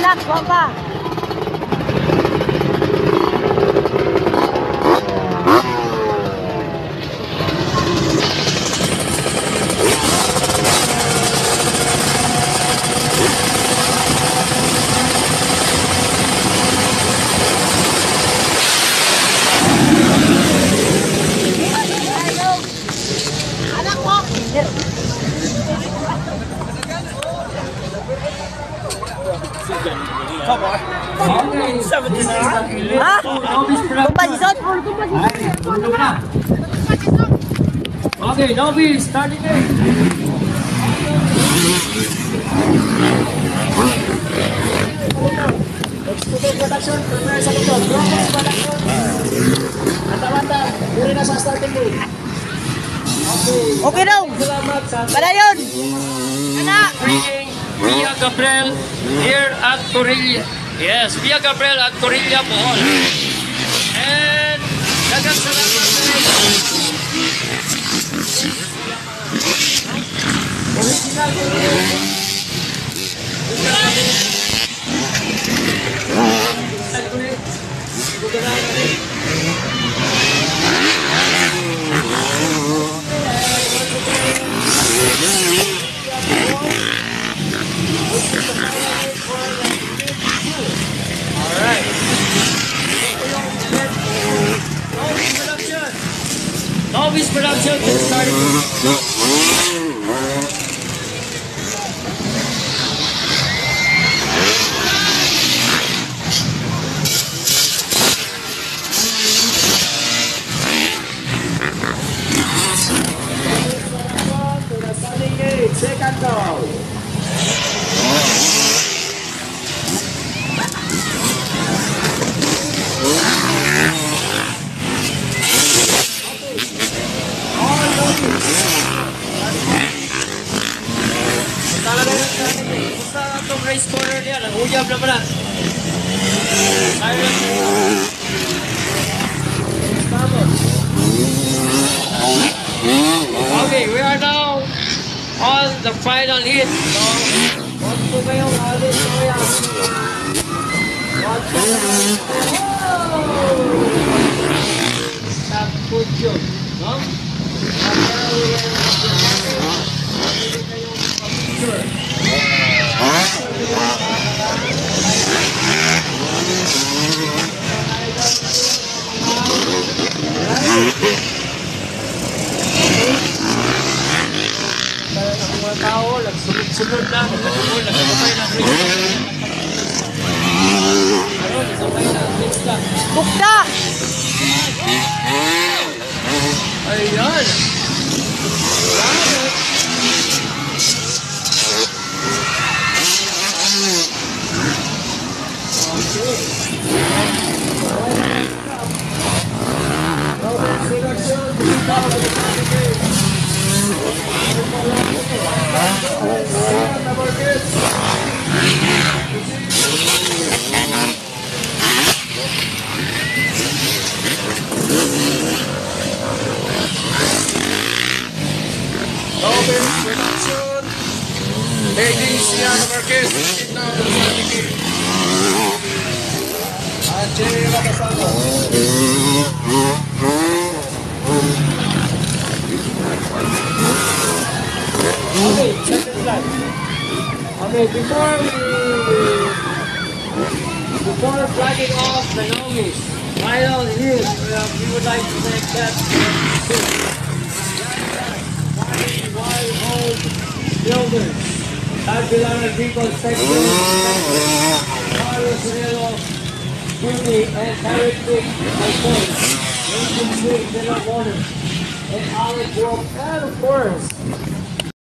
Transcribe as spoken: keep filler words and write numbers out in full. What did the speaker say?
Anak, kuha pa. Anak mo. Ha? Kumpasisot? Okay, novice, starting game. Executive production, prepare sa likod. Graphics production. Mata-mata, huli na sa starting game. Okay daw. Salamat sa Padayon. Anak. bringing Via Gabriel here at Corilla. Yes, Via Gabriel at Corilla Bohol. And dagang salamat sa original Alright. Novice production. Novice production is starting. Second goal. Talaga yung basta itong race corner niya, nag-uyab na pala. Okay, we are now on the final hit. So, one po kayong alis ko yan. One po kayong tapos yun. No? Ang mga tao, nagsunod-sunod lang, nagsunod, nagsabay ng rin. Ano, nagsabay ng rin lang. Bukta. Ayan! Salamat! Ladies, Sian Marquez, now the starting game. And Jerry Lacasano. Okay, second line. Okay, before we before flagging off the novice, final hit, uh, we would like to thank that Wild Home Builders. Tabular People Section, Carlos Relo, Beauty and Character Icon, Lincoln Street, Villa Water, and Olive Grove, and of course,